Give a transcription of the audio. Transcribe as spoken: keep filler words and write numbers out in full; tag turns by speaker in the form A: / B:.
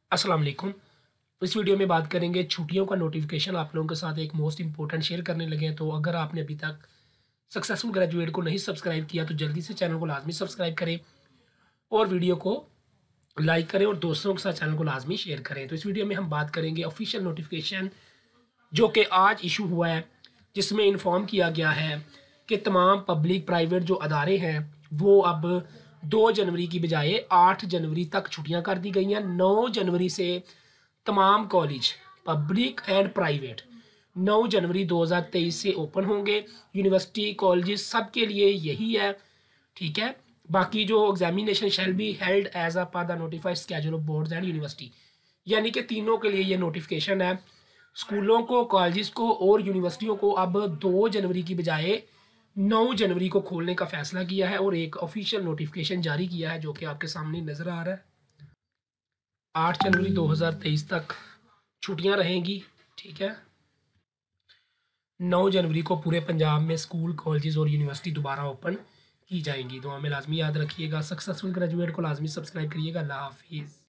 A: अस्सलाम वालेकुम। इस वीडियो में बात करेंगे छुट्टियों का नोटिफिकेशन आप लोगों के साथ एक मोस्ट इंपॉर्टेंट शेयर करने लगे हैं। तो अगर आपने अभी तक सक्सेसफुल ग्रेजुएट को नहीं सब्सक्राइब किया तो जल्दी से चैनल को लाजमी सब्सक्राइब करें और वीडियो को लाइक करें और दोस्तों के साथ चैनल को लाजमी शेयर करें। तो इस वीडियो में हम बात करेंगे ऑफिशियल नोटिफिकेशन जो कि आज इशू हुआ है, जिसमें इन्फॉर्म किया गया है कि तमाम पब्लिक प्राइवेट जो अदारे हैं वो अब दो जनवरी की बजाय आठ जनवरी तक छुट्टियां कर दी गई हैं। नौ जनवरी से तमाम कॉलेज पब्लिक एंड प्राइवेट नौ जनवरी दो हज़ार तेईस से ओपन होंगे। यूनिवर्सिटी कॉलेजेस सब के लिए यही है, ठीक है। बाकी जो examination shall be held as a per the notified schedule of boards and university, यानी कि तीनों के लिए ये नोटिफिकेशन है। स्कूलों को, कॉलेजेस को और यूनिवर्सिटियों को अब दो जनवरी की बजाय नौ जनवरी को खोलने का फैसला किया है और एक ऑफिशियल नोटिफिकेशन जारी किया है जो कि आपके सामने नज़र आ रहा है। आठ जनवरी दो हज़ार तेईस तक छुट्टियां रहेंगी, ठीक है। नौ जनवरी को पूरे पंजाब में स्कूल, कॉलेजेस और यूनिवर्सिटी दोबारा ओपन की जाएंगी। दुआ में लाजमी याद रखिएगा। सक्सेसफुल ग्रेजुएट को लाजमी सब्सक्राइब करिएगा। अल्लाह हाफिज़।